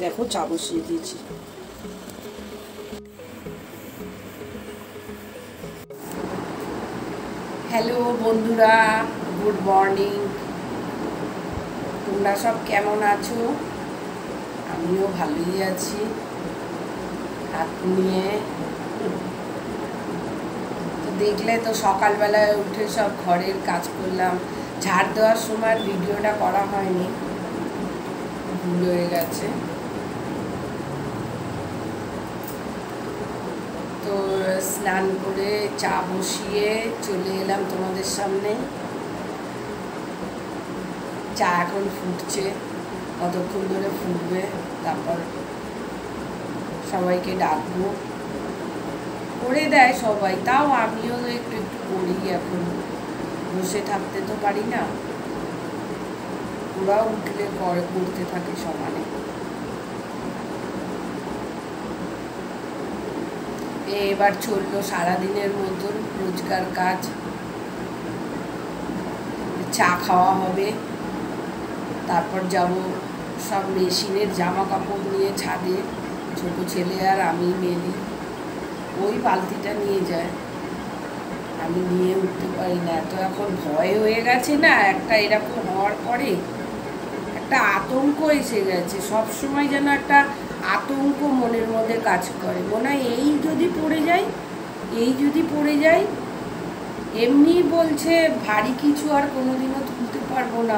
দেখো চা বসিয়ে দিয়েছি। হ্যালো বন্ধুরা, গুড মর্নিং। তোমরা সব কেমন আছো? আমিও ভালোই আছি। হাত নিয়ে তো দেখলে তো সকালবেলায় উঠে সব ঘরের কাজ করলাম। ঝাড় দেওয়ার সময় ভিডিওটা করা হয়নি, ভুল হয়ে গেছে। তো স্নান করে চা বসিয়ে চলে এলাম তোমাদের সামনে। চা এখন ফুটছে, কতক্ষণ ধরে ফুটবে, তারপর সবাইকে ডাকবো। করে দেয় সবাই, তাও আমিও একটু একটু করি। এখন বসে থাকতে তো পারি না, ওরাও উঠলে করতে থাকে সমানে। এবার চললো সারাদিনের মতন রোজকার কাজ। চা খাওয়া হবে, তারপর যাব সব মেশিনের জামা কাপড় নিয়ে ছাদে। ছোট ছেলে আর আমি মেলি, ওই বালতিটা নিয়ে যায়, আমি নিয়ে উঠতে পারি না। এত এখন ভয় হয়ে গেছে না, একটা এরকম হওয়ার পরে একটা আতঙ্ক এসে গেছে। সব সময় যেন একটা আতঙ্ক মনের মধ্যে কাজ করে, মনে হয় এই যদি পড়ে যায়, এই যদি পড়ে যায়। এমনি বলছে ভারী কিছু আর কোনোদিনও তুলতে পারবো না,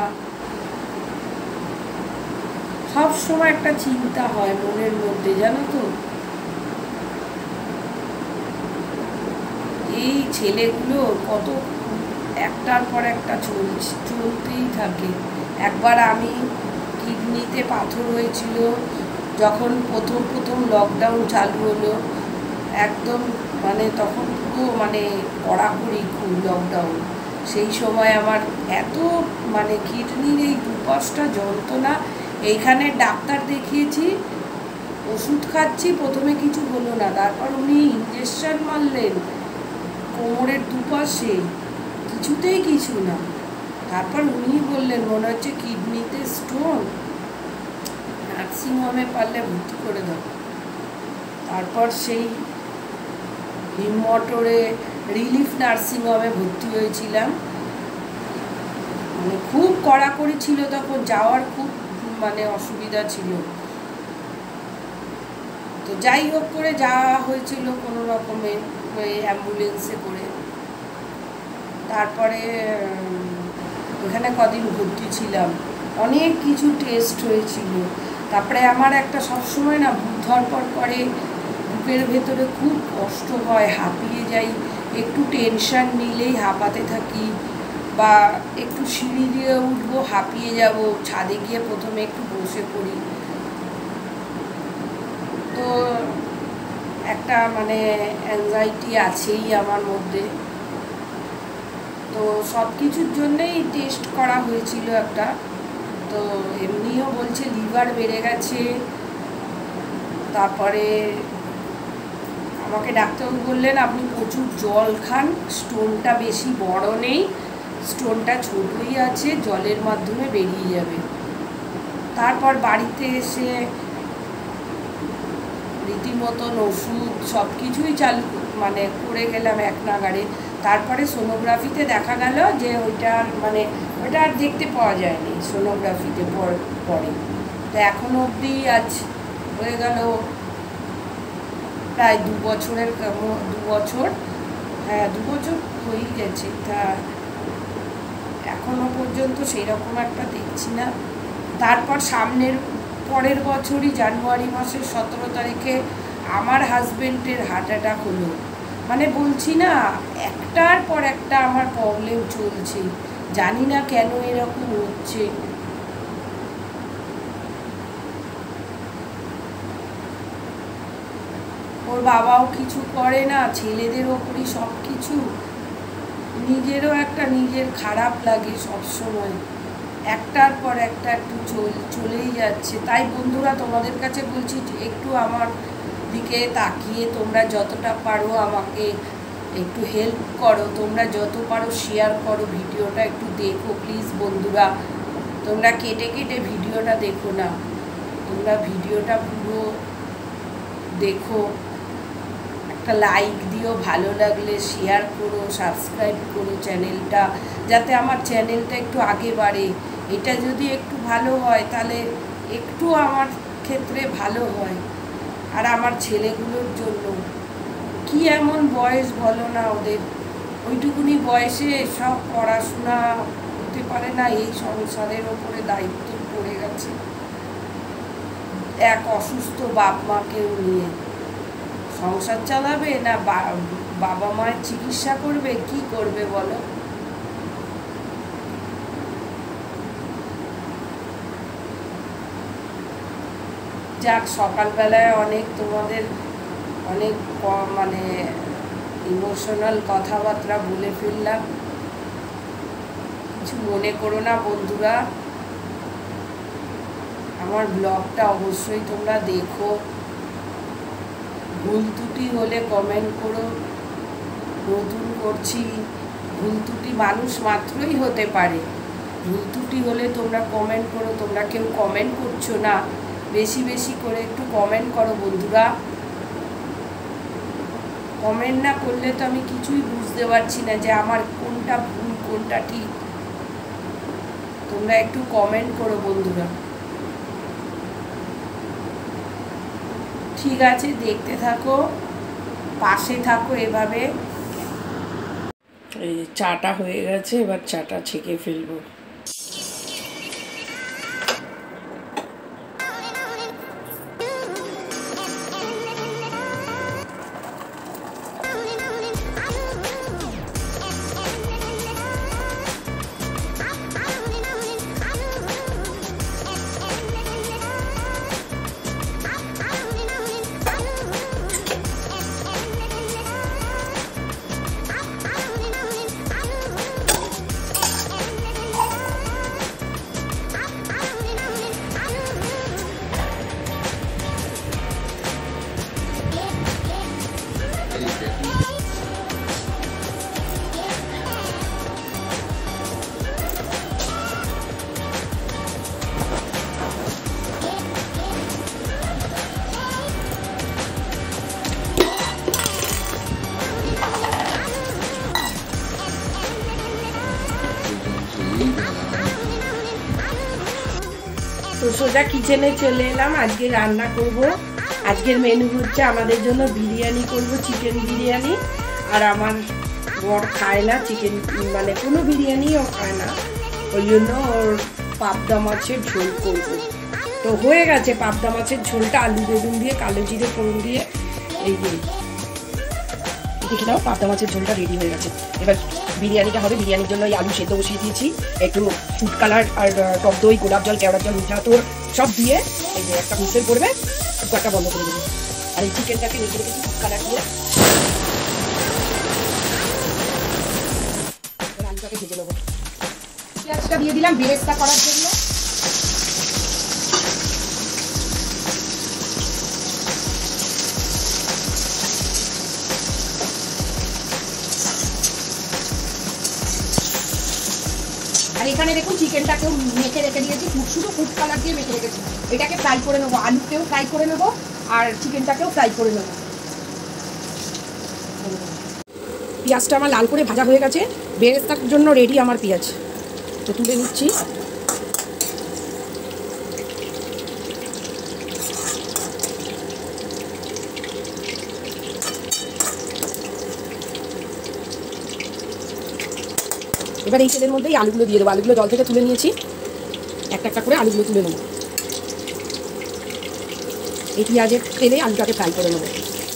সব সময় একটা চিন্তা হয় মনের মধ্যে, জানো তো। এই ছেলেগুলো কত একটার পর একটা চলতেই থাকে। একবার আমি কিডনিতে পাথর হয়েছিল, যখন প্রথম লকডাউন চালু হলো, একদম মানে তখন পুরো মানে কড়াকড়ি খুব লকডাউন। সেই সময় আমার এত মানে কিডনির এই দুপাশটা যন্ত্রণা। এইখানে ডাক্তার দেখিয়েছি, ওষুধ খাচ্ছি, প্রথমে কিছু হলো না, তারপর উনি ইঞ্জেকশন মারলেন কোমরের দুপাশে, কিছুতেই কিছু না। তারপর উনি বললেন মনে হচ্ছে কিডনিতে স্টোন, নার্সিংহোমে পারলে ভর্তি করে দাও। তারপর সেই হিমমটরে রিলিফ নার্সিংহোমে ভর্তি হয়েছিলাম। মানে খুব কড়াকড়ি ছিল তখন, যাওয়ার খুব মানে অসুবিধা ছিল। তো যাই হোক করে যাওয়া হয়েছিল কোনো রকমে, অ্যাম্বুলেন্সে করে। তারপরে ওখানে কদিন ভর্তি ছিলাম, অনেক কিছু টেস্ট হয়েছিল। তারপরে আমার একটা সবসময় না বুক ধড়ফড় করে, বুকের ভেতরে খুব কষ্ট হয়, হাঁপিয়ে যাই, একটু টেনশন নিলেই হাঁপাতে থাকি, বা একটু সিঁড়ি দিয়ে উঠবো হাঁপিয়ে যাব, ছাদে গিয়ে প্রথমে একটু বসে পড়ি। তো একটা মানে অ্যাংজাইটি আছেই আমার মধ্যে। তো সব কিছুর জন্যেই টেস্ট করা হয়েছিল একটা। তো এমনিও বলছে লিভার বেড়ে গেছে। তারপরে আমাকে ডাক্তারবাবু বললেন আপনি প্রচুর জল খান, স্টোনটা বেশি বড় নেই, স্টোনটা ছোটই আছে, জলের মাধ্যমে বেরিয়ে যাবে। তারপর বাড়িতে এসে রীতিমতন ওষুধ সব কিছুই চালু মানে করে গেলাম এক নাগাড়ে। তারপরে সোনোগ্রাফিতে দেখা গেল যে ওইটা আর দেখতে পাওয়া যায়নি সোনোগ্রাফিতে পরে। তো এখনো অবধি আজ হয়ে গেল প্রায় 2 বছরের 2 বছর, হ্যাঁ 2 বছর হয়েই গেছে। তা এখনো পর্যন্ত সেই রকম একটা দেখছি না। তারপর পরের বছরই জানুয়ারি মাসের 17 তারিখে আমার হাজবেন্ডের হার্ট অ্যাটাক হলো। মানে বলছি না, একটার পর একটা আমার প্রবলেম চলছে, জানি না কেন এরকম হচ্ছে। ওর বাবাও কিছু করে না, ছেলেদের ওপরই সব কিছু। নিজেরও একটা নিজের খারাপ লাগে সবসময়, একটার পর একটা একটু চলেই যাচ্ছে। তাই বন্ধুরা তোমাদের কাছে বলছি একটু আমার দিকে তাকিয়ে তোমরা যতটা পারো আমাকে একটু হেল্প করো, তোমরা যত পারো শেয়ার করো, ভিডিওটা একটু দেখো প্লিজ বন্ধুরা। তোমরা কেটে কেটে ভিডিওটা দেখো না, তোমরা তোমরা ভিডিওটা পুরো দেখো, একটা লাইক দিও, ভালো লাগলে শেয়ার করো, সাবস্ক্রাইব করো চ্যানেলটা, যাতে আমার চ্যানেলটা একটু আগে বাড়ে। এটা যদি একটু ভালো হয় তাহলে একটু আমার ক্ষেত্রে ভালো হয়। আর আমার ছেলেগুলোর জন্য, কি এমন বয়স বলো না ওদের, ওইটুকুনি বয়সে সব পড়াশোনা করতে পারে না, এই সংসারের ওপরে দায়িত্ব পড়ে গেছে, এক অসুস্থ বাপ মাকেও নিয়ে সংসার চালাবে না বাবা মায়ের চিকিৎসা করবে, কি করবে বলো? যাক, সকালবেলায় অনেক তোমাদের অনেক মানে ইমোশনাল কথাবার্তা বলে ফেললাম, কিছু মনে করো না বন্ধুরা। আমার ব্লগটা অবশ্যই তোমরা দেখো, ভুল ত্রুটি হলে কমেন্ট করো। নতুন করছি, ভুল ত্রুটি মানুষ মাত্রই হতে পারে, ভুল ত্রুটি হলে তোমরা কমেন্ট করো। তোমরা কেউ কমেন্ট করছো না, বেশি বেশি করে একটু কমেন্ট করো বন্ধুরা। কমেন্ট না করলে তো আমি কিছুই বুঝতে পারছি না যে আমার কোনটা ভুল কোনটা ঠিক। তোমরা একটু কমেন্ট করো বন্ধুরা। ঠিক আছে, দেখতে থাকো, পাশে থাকো এভাবে। এই চাটা হয়ে গেছে, এবার চাটা ছেঁকে ফেলবো। তো সোজা কিচেনে চলে এলাম। আজকে রান্না করব। আজকের মেনু হচ্ছে আমাদের জন্য বিরিয়ানি করব, চিকেন বিরিয়ানি। আর আমার বর খায় না চিকেন, মানে কোনো বিরিয়ানিও খায় না, ওই জন্য ওর পাবদা মাছের ঝোল করব। তো হয়ে গেছে পাবদা মাছের ঝোলটা, আলু বেগুন দিয়ে কালো জিরে ফোড়ন দিয়ে। এই যে দেখে নাও, পাবদা মাছের ঝোলটা রেডি হয়ে গেছে। এবার বিরিয়ানিটা হবে। বিরিয়ানির জন্য এই আলু সেদ্ধ বসিয়ে দিয়েছি, একটু ফুড কালার আর টক দই, গোলাপ জল, কেওড়ার জল, মিঠা তোর সব দিয়ে এই যে একটা হুইসেল করবে, কুকারটা বন্ধ করে দেবে। আর এই চিকেনটাকে রেখে রেখেছি ফুড কালার দিয়ে। আলুটাকে ভেজে নেবো। পেঁয়াজটা দিয়ে দিলাম বেরেস্তা করার জন্য। আর এখানে দেখুন চিকেনটাকেও মেখে রেখে দিয়েছি, শুধু ফুড কালার দিয়ে মেখে রেখেছি। এটাকে ফ্রাই করে নেবো, আলুকেও ফ্রাই করে নেবো আর চিকেনটাকেও ফ্রাই করে নেবো। পেঁয়াজটা আমার লাল করে ভাজা হয়ে গেছে, বেরেস্তার জন্য রেডি আমার পেঁয়াজ। তো তুলে নিচ্ছি। এবার এই তেলের মধ্যেই আলুগুলো দিয়ে দেবো। আলুগুলো জল থেকে তুলে নিয়েছি, একটা একটা করে আলুগুলো তুলে নেবো। এই পেঁয়াজের তেলে আলুটাকে ফ্রাই করে নেবো।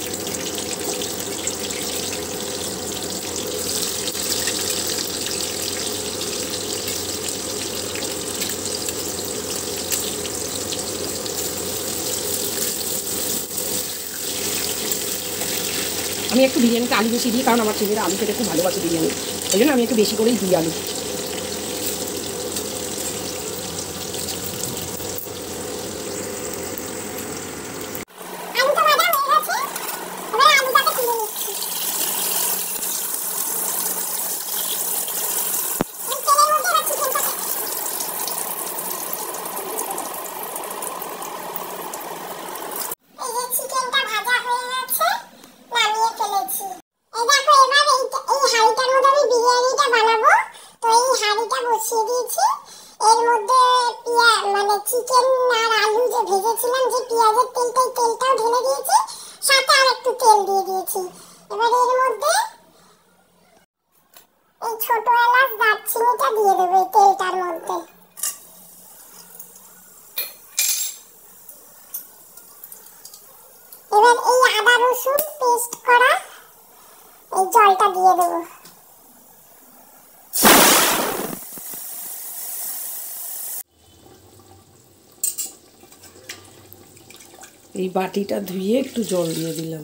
আমি একটু বিরিয়ানিতে আলু বেশি দিই, কারণ আমার ছেলেরা আলু খেতে খুব ভালোবাসে বিরিয়ানি, ওই জন্য আমি একটু বেশি করেই দিই আলু। মানে চিকেন আর আলু যে ভেজেছিলাম যে পেঁয়াজের তেলটাও ঢেলে দিয়েছি, সাথে আর একটু তেল দিয়ে দিয়েছি। এবার এর মধ্যে এই ছোট এলাচ দারচিনিটা দিয়ে দেবো এই তেলটার মধ্যে। এবার এই আদা রসুন পেস্ট করা এই জলটা দিয়ে দেবো। এই বাটিটা ধুয়ে একটু জল দিয়ে দিলাম।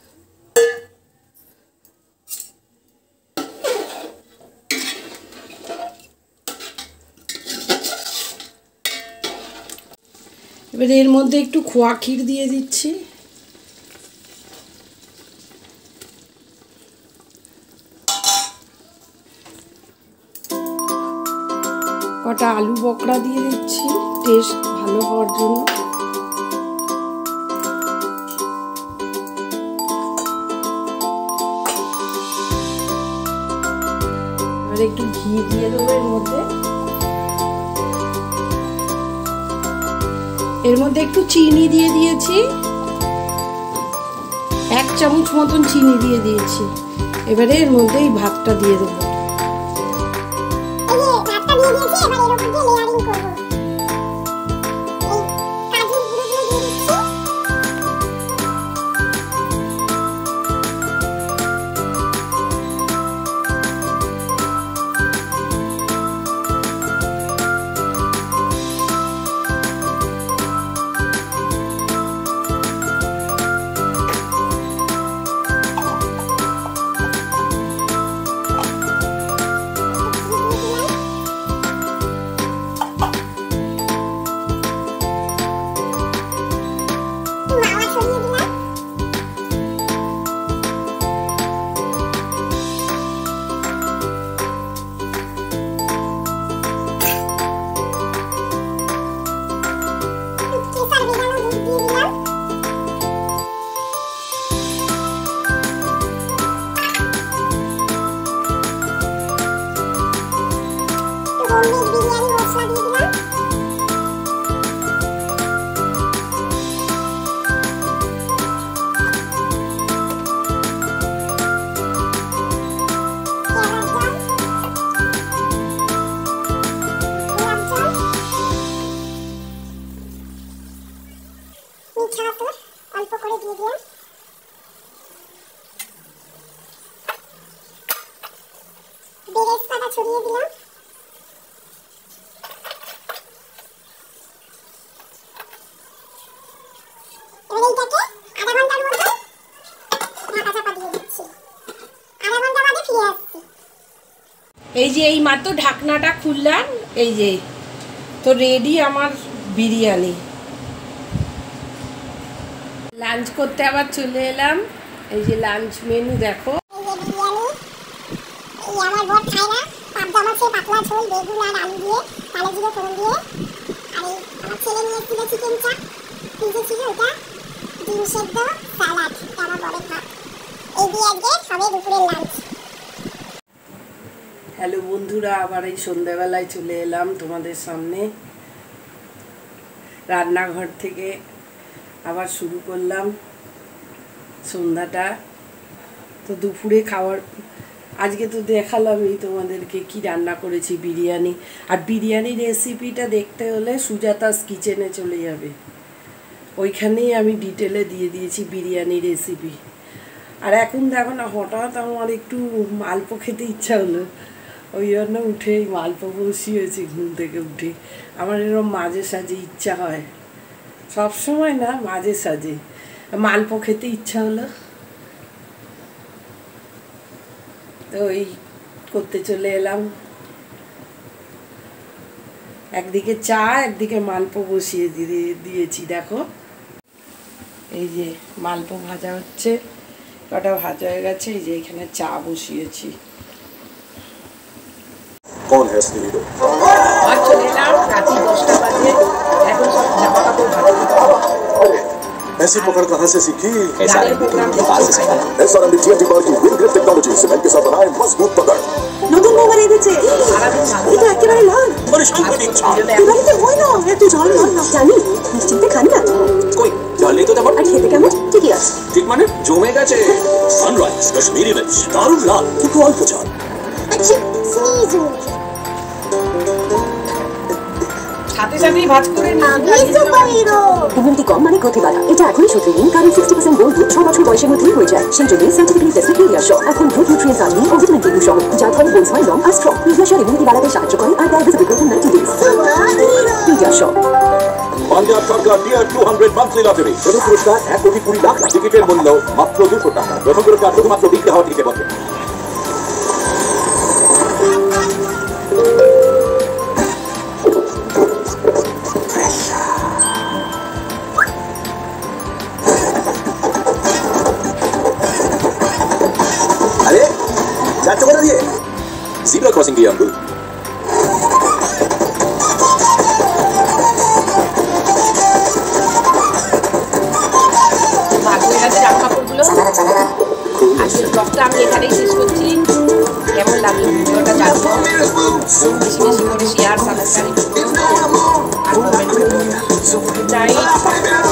এবার এর মধ্যে একটু খোয়া ক্ষীর দিয়ে দিচ্ছি। কটা আলু বকরা দিয়ে দিচ্ছি টেস্ট ভালো হওয়ার জন্য। আর একটু ঘি দিয়ে দেবো এর মধ্যে। এর মধ্যে একটু চিনি দিয়ে দিয়েছি, 1 চামচ মতন চিনি দিয়ে দিয়েছি। এবারে এর মধ্যে এই ভাতটা দিয়ে দেবো। অল্প করে দিয়ে দিলাম। বেরেস্তাটা ছড়িয়ে দিলাম। এবার এইটাকে আধা ঘন্টার মতো ঢাকা চাপা দিয়ে দিচ্ছি। আধা ঘন্টা বাদে ফিরে আসছি। এই যে এই মাত্র ঢাকনাটা খুললাম, এই যে তো রেডি আমার বিরিয়ানি। লাঞ্চ করতে আবার চলে এলাম। এই যে লাঞ্চ মেনু দেখো। এই যে বিরিয়ানি, এই আমার বর খায় না, পাবদা মাছের পাতলা ঝোল, বেগুন আর আলু দিয়ে কালো জিরে ফোড়ন দিয়ে। আর এই আমার ছেলে নিয়ে এসেছিল চিকেন চাপ, ফ্রিজে ছিল ওটা, ডিম সেদ্ধ, স্যালাড, আমার বরের ভাত। এই দিয়ে আজকে সবে দুপুরের লাঞ্চ। হ্যালো বন্ধুরা, আবার এই সন্ধ্যাবেলায় চলে এলাম তোমাদের সামনে। রান্নাঘর থেকে আবার শুরু করলাম সন্ধ্যাটা। তো দুপুরে খাওয়ার আজকে তো দেখালামই তোমাদেরকে কি রান্না করেছি, বিরিয়ানি। আর বিরিয়ানির রেসিপিটা দেখতে হলে সুজাতাস কিচেনে চলে যাবে, ওইখানেই আমি ডিটেলে দিয়ে দিয়েছি বিরিয়ানি রেসিপি। আর এখন দেখো না, হঠাৎ আমার একটু মালপো খেতে ইচ্ছা হলো, ওই জন্য উঠে মালপো বসিয়েছি ঘুম থেকে উঠে। আমার এরকম মাঝে সাঝে ইচ্ছা হয়, সবসময় না, মাঝে সাঝে মালপো খেতে ইচ্ছা হলো, তো ওই করতে চলে এলাম। একদিকে চা, একদিকে মালপো বসিয়ে দিয়েছি। দেখো এই যে মালপো ভাজা হচ্ছে, কটা ভাজা হয়ে গেছে। এই যে এখানে চা বসিয়েছি। আর চলে এলাম রাত্রি 10টা বাজে, এখন সব জামা কাপড় ভালো। ऐसी पकड़ कहाँ से सीखी? গানের প্রোগ্রাম SRM TNT bar की विंड ग्रिप टेक्नोलॉजी सीमेंट के साथ बनाए मजबूत पकड़। নতুন মোবাইল এনেছে এটা একেবারে লাল बड़ी সাংঘাতিক ছাপ। এবারে হয় না একটু ঝাল না জানি নিশ্চিন্তে খান না কই ঝাল নেই তো তেমন। আর খেতে কেমন ঠিকই আছে ঠিক মানে জমে গেছে। সানরাইজ কাশ্মীরি মির্চ দারুণ লাল কিন্তু অল্প ঝাল। স্নিজু সাথে সাথেই ভাজ করে আমি সুপারহিরো ইমিউনিটি কম মানে গ্রোথে বাড়া এটা এখনই শুধু নিন কারণ 60% গোল দুধ 6 বছর বয়সের মধ্যেই হয়ে যায় সেই জন্য সাইন্টিফিকলি টেস্টেড পিডিয়াশো এখন গ্রোথ নিউট্রিয়েন্টস আর ও ভিটামিন ডি সহ যার ফলে বোনস হয় লং আর স্ট্রং পিডিয়াশোর ইমিউনিটি বাড়াতে সাহায্য করে আর দেয় visible growth in 90 days superhero PediaSure Punjab সরকার টিয়ার 200 মান্থলি লটারি প্রথম পুরস্কার 1,20,00,000 টাকা টিকিটের মূল্য মাত্র 200 টাকা প্রথম পুরস্কার শুধুমাত্র বিক্রি হওয়া টিকিটে বসে अरे जाते बता दिए जीब्रा क्रॉसिंग किया अंकुल ভাজ হয়ে গেছে জামা কাপড়গুলো। আজকের ব্লগটা আমি এখানেই শেষ করছি। কেমন লাগলো ভিডিওটা জানবো, বেশি বেশি করে শেয়ার সাবস্ক্রাইব করুন আর কমেন্ট করুন। Good night.